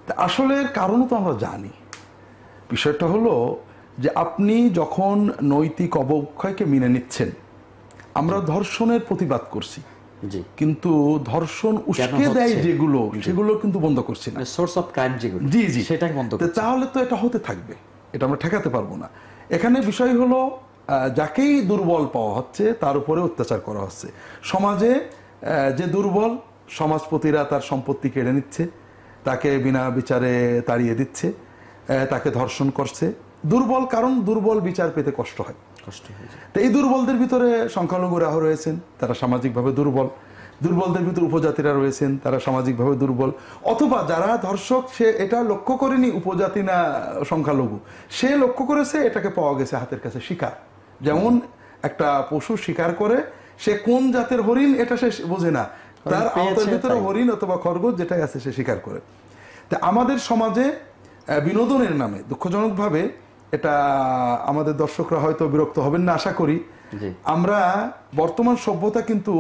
আসলে কারণও তো আমরা জানি। বিষয়টা হলো যে আপনি যখন নৈতিক অবক্ষয়কে মেনে নিচ্ছেন, আমরা ধর্ষণের প্রতিবাদ করছি, কিন্তু ধর্ষণ উস্কে দেয় যেগুলো, সেগুলো কিন্তু বন্ধ করছি না। সোর্স অফ ক্রাইম যেগুলো, জি জি, সেটাই বন্ধ করছি। তাহলে তো এটা হতে থাকবে, এটা আমরা ঠেকাতে পারবো না। এখানে বিষয় হলো যাকেই দুর্বল পাওয়া হচ্ছে তার উপরে অত্যাচার করা হচ্ছে। সমাজে যে দুর্বল, সমাজপতিরা তার সম্পত্তি কেড়ে নিচ্ছে, তাকে বিনা বিচারে তাড়িয়ে দিচ্ছে, তাকে ধর্ষণ করছে। দুর্বল কারণ দুর্বল বিচার পেতে কষ্ট হয়। তো এই দুর্বলদের ভিতরে সংখ্যালঘুরা রয়েছেন, তারা সামাজিকভাবে দুর্বল। দুর্বলদের ভিতরে উপজাতিরা রয়েছেন, তারা সামাজিকভাবে দুর্বল। অথবা যারা ধর্ষক, সে এটা লক্ষ্য করেনি উপজাতি না সংখ্যালঘু, সে লক্ষ্য করেছে এটাকে পাওয়া গেছে হাতের কাছে শিকার। যেমন একটা পশু শিকার করে, সে কোন জাতের হরিণ এটা সে বোঝে না, তার আওতার ভিতরে হরিণ অথবা খরগোশ যেটাই আছে সে শিকার করে। তা আমাদের সমাজে বিনোদনের নামে দুঃখজনকভাবে, এটা আমাদের দর্শকরা হয়তো বিরক্ত হবেন না আশা করি, আমরা বর্তমান সভ্যতা কিন্তু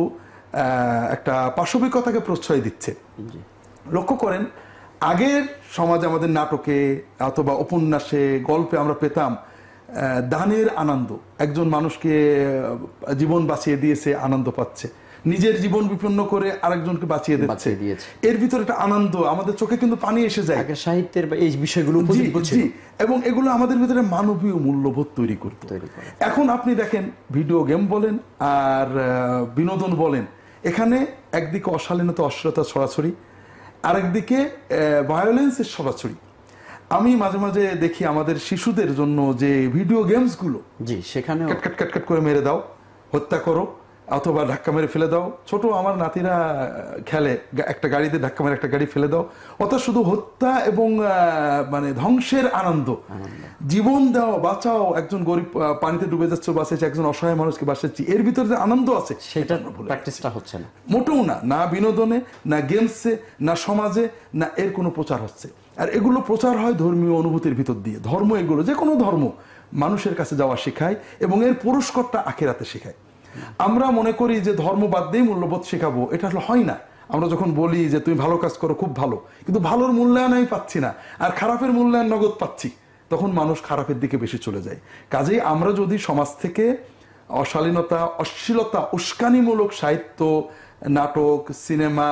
একটা পাশবিকতাকে প্রশ্রয় দিচ্ছে। লক্ষ্য করেন, আগের সমাজে আমাদের নাটকে অথবা উপন্যাসে, গল্পে আমরা পেতাম দানের আনন্দ। একজন মানুষকে জীবন বাঁচিয়ে দিয়েছে, আনন্দ পাচ্ছে, নিজের জীবন বিপন্ন করে আরেকজনকে বাঁচিয়ে দিচ্ছে, এর ভিতরে একটা আনন্দ, আমাদের চোখে কিন্তু পানি এসে যায়। সাহিত্যের এই বিষয়গুলো এবং এগুলো আমাদের ভিতরে মানবীয় মূল্যবোধ তৈরি করত। এখন আপনি দেখেন, ভিডিও গেম বলেন আর বিনোদন বলেন, এখানে একদিকে অশালীনতা, অশ্লীলতা ছড়াছড়ি, আরেকদিকে ভায়োলেন্সের ছড়াছড়ি। আমি মাঝে মাঝে দেখি আমাদের শিশুদের জন্য যে ভিডিও গেমসগুলো, সেখানে কাট কাট কাট করে মেরে দাও, হত্যা করো, অথবা ধাক্কা মেরে ফেলে দাও। ছোট আমার নাতিরা খেলে, একটা গাড়িতে ধাক্কা মেরে একটা গাড়ি ফেলে দাও। অর্থাৎ শুধু হত্যা এবং মানে ধ্বংসের আনন্দ। জীবন দাও, বাঁচাও, একজন গরিব পানিতে ডুবে যাচ্ছে বাঁচাচ্ছি, একজন অসহায় মানুষকে বাঁচাচ্ছি, এর ভিতরে যে আনন্দ আছে সেটা প্র্যাকটিসটা হচ্ছে না, মোটেও না। না বিনোদনে, না গেমসে, না সমাজে, না এর কোনো প্রচার হচ্ছে। আর এগুলো প্রচার হয় ধর্মীয় অনুভূতির ভিতর দিয়ে। ধর্ম, এগুলো যে কোনো ধর্ম মানুষের কাছে যাওয়া শেখায় এবং এর পুরস্কারটা আখিরাতে শেখায়। আমরা মনে করি যে ধর্ম বাদ দিয়ে মূল্যবোধ শেখাবো, এটা হয় না। আমরা যখন বলি যে তুমি ভালো কাজ করো, খুব ভালো, কিন্তু ভালোর মূল্যায়ন আমি পাচ্ছি না, আর খারাপের মূল্যায়ন নগদ পাচ্ছি, তখন মানুষ খারাপের দিকে বেশি চলে যায়। কাজেই আমরা যদি সমাজ থেকে অশালীনতা, অশ্লীলতা, উস্কানিমূলক সাহিত্য, নাটক, সিনেমা,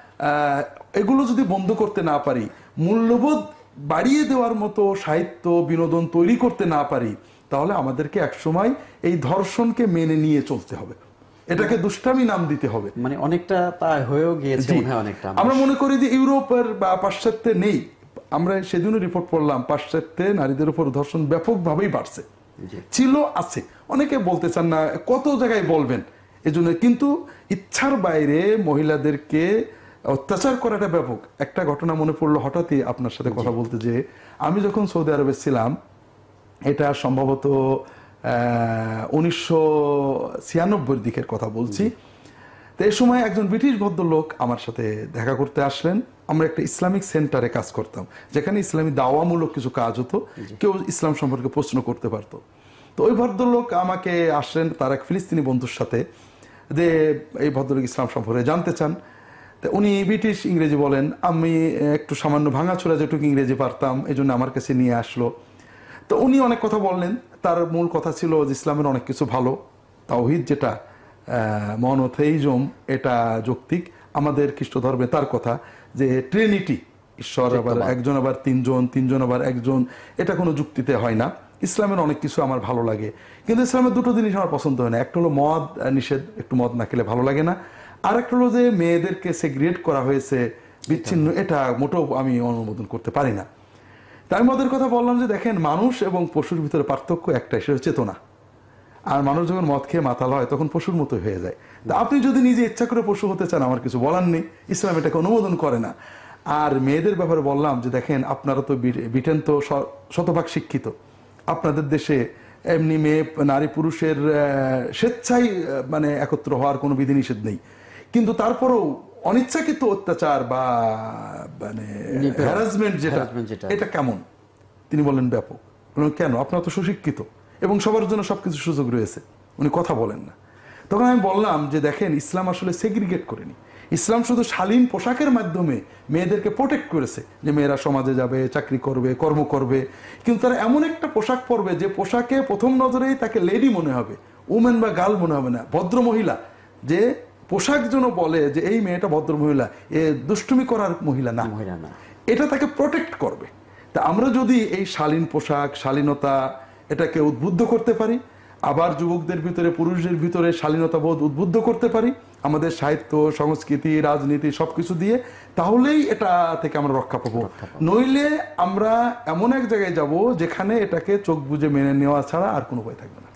এগুলো যদি বন্ধ করতে না পারি, মূল্যবোধ বাড়িয়ে দেওয়ার মতো সাহিত্য, বিনোদন তৈরি করতে না পারি, তাহলে আমাদেরকে একসময় এই ধর্ষণকে মেনে নিয়ে চলতে হবে, এটাকে দুষ্টামি নাম দিতে হবে। মানে অনেকটা তাই হয়েও গিয়েছে। আমরা মনে করি যে ইউরোপের বা পাশ্চাত্যে নেই। আমরা সেদিনও রিপোর্ট পড়লাম, পাশ্চাত্যে নারীদের উপর ধর্ষণ ব্যাপকভাবেই বাড়ছে। ছিল, আছে, অনেকে বলতে চান না, কত জায়গায় বলবেন এজন্য, কিন্তু ইচ্ছার বাইরে মহিলাদেরকে অত্যাচার করাটা ব্যাপক। একটা ঘটনা মনে পড়লো হঠাৎই আপনার সাথে কথা বলতে, যে আমি যখন সৌদি আরবে ছিলাম, এটা সম্ভবত 1996 দিকের কথা বলছি। তো এই সময় একজন ব্রিটিশ ভদ্রলোক আমার সাথে দেখা করতে আসলেন। আমরা একটা ইসলামিক সেন্টারে কাজ করতাম, যেখানে ইসলামী দাওয়ামূলক কিছু কাজ হতো, কেউ ইসলাম সম্পর্কে প্রশ্ন করতে পারতো। তো ওই ভদ্রলোক আমাকে আসলেন তার এক ফিলিস্তিনি বন্ধুর সাথে, যে এই ভদ্রলোক ইসলাম সম্পর্কে জানতে চান। তো উনি ব্রিটিশ ইংরেজি বলেন, আমি একটু সামান্য ভাঙাচোরা যেটুকু ইংরেজি পারতাম, এই জন্য আমার কাছে নিয়ে আসলো। তো উনি অনেক কথা বললেন। তার মূল কথা ছিল যে ইসলামের অনেক কিছু ভালো, তাওহীদ যেটা, মনোথেইজম, এটা যৌক্তিক। আমাদের খ্রিস্ট ধর্মে তার কথা যে ট্রিনিটি, ঈশ্বর আবার একজন, আবার তিনজন, তিনজন আবার একজন, এটা কোনো যুক্তিতে হয় না। ইসলামের অনেক কিছু আমার ভালো লাগে, কিন্তু ইসলামের দুটো জিনিস আমার পছন্দ হয় না। একটা হলো মদ নিষেধ, একটু মদ না খেলে ভালো লাগে না। আর একটা হলো যে মেয়েদেরকে সেগ্রিগেট করা হয়েছে, বিচ্ছিন্ন, এটা মোটেও আমি অনুমোদন করতে পারি না। তাই আমি ওদের কথা বললাম যে দেখেন, মানুষ এবং পশুর ভিতরে পার্থক্য একটাই, সেটা চেতনা। আর মানুষ যখন মদ খেয়ে মাতাল হয় তখন পশুর মতো হয়ে যায়। তা আপনি যদি নিজে ইচ্ছা করে পশু হতে চান, আমার কিছু বলার নেই, ইসলাম এটাকে অনুমোদন করে না। আর মেয়েদের ব্যাপারে বললাম যে দেখেন, আপনারা তো ব্রিটেন তো শতভাগ শিক্ষিত, আপনাদের দেশে এমনি মেয়ে, নারী পুরুষের স্বেচ্ছায় মানে একত্র হওয়ার কোনো বিধিনিষেধ নেই, কিন্তু তারপরেও অনিচ্ছাকৃত অত্যাচার বা মানে হ্যারাসমেন্ট যেটা, এটা কেমন? তিনি বললেন ব্যাপক। বললেন কেন? আপনারা তো সুশিক্ষিত এবং সবার জন্য সবকিছু সুযোগ রয়েছে। উনি কথা বলেন না। তখন আমি বললাম যে দেখেন, ইসলাম আসলে সেগ্রিগেট করেনি। ইসলাম শুধু শালীন পোশাকের মাধ্যমে মেয়েদেরকে প্রোটেক্ট করেছে, যে মেয়েরা সমাজে যাবে, চাকরি করবে, কর্ম করবে, কিন্তু তারা এমন একটা পোশাক পরবে যে পোশাকে প্রথম নজরেই তাকে লেডি মনে হবে, উমেন বা গার্ল মনে হবে না, ভদ্র মহিলা। যে পোশাক যেন বলে যে এই মেয়েটা ভদ্র মহিলা, এ দুষ্টুমি করার মহিলা না, এটা তাকে প্রোটেক্ট করবে। তা আমরা যদি এই শালীন পোশাক, শালীনতা, এটাকে উদ্বুদ্ধ করতে পারি, আবার যুবকদের ভিতরে, পুরুষদের ভিতরে শালীনতা বোধ উদ্বুদ্ধ করতে পারি আমাদের সাহিত্য, সংস্কৃতি, রাজনীতি সবকিছু দিয়ে, তাহলেই এটা থেকে আমরা রক্ষা পাবো। নইলে আমরা এমন এক জায়গায় যাব যেখানে এটাকে চোখ বুজে মেনে নেওয়া ছাড়া আর কোনো উপায় থাকবে না।